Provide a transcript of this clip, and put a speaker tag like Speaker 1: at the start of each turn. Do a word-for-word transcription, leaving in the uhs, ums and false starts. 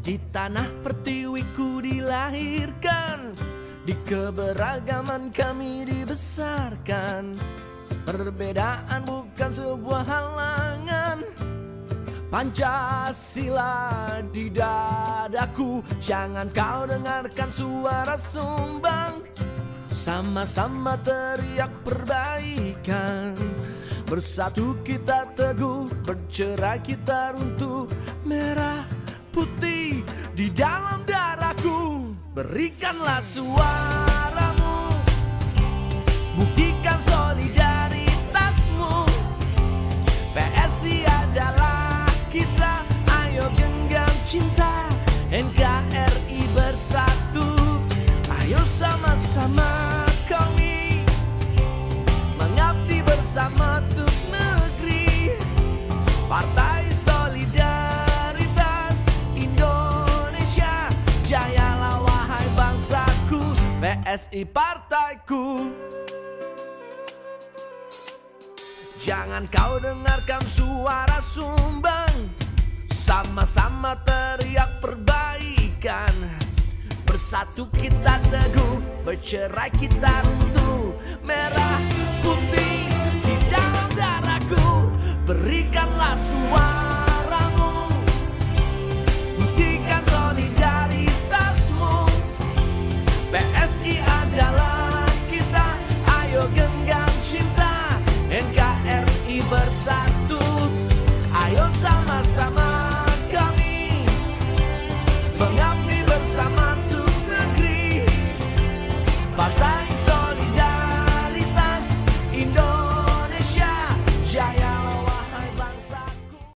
Speaker 1: Di tanah pertiwiku dilahirkan, di keberagaman kami dibesarkan. Perbedaan bukan sebuah halangan, Pancasila di dadaku. Jangan kau dengarkan suara sumbang, sama-sama teriak perbaikan. Bersatu kita teguh, bercerai kita runtuh. Merah putih di dalam darahku. Berikanlah suaramu, buktikan solidaritasmu. P S I adalah kita, ayo genggam cinta. N K R I bersatu, ayo sama-sama kami mengabdi bersama untuk negeri. Partai Solidaritas Indonesia, jayalah wahai bangsaku. P S I partaiku. Jangan kau dengarkan suara sumbang, sama-sama teriak perbaikan. Bersatu kita teguh, bercerai kita runtuh. Merah putih di dalam darahku. Berikanlah suaramu, buktikan solidaritasmu. P S I adalah kita, ayo genggam cinta. N K R I bersatu, ayo sama-sama kami mengabdi bersama untuk negeri. Partai